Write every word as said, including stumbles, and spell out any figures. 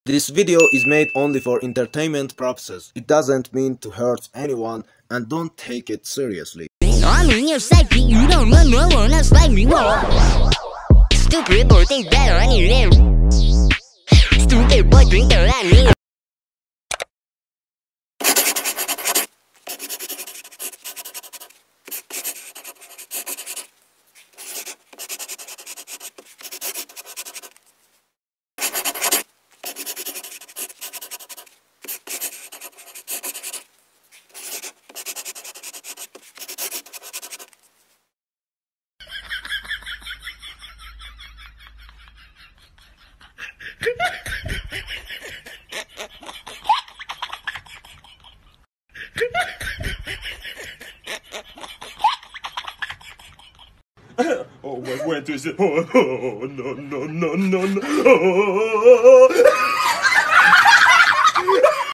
This video is made only for entertainment purposes. It doesn't mean to hurt anyone and don't take it seriously. I mean, you're psychic, you don't run no one else like me. Stupid or think better, I need it. Stupid boy, drink their at me. Oh, what went is it? Oh, oh, no, no, no, no, no. Oh.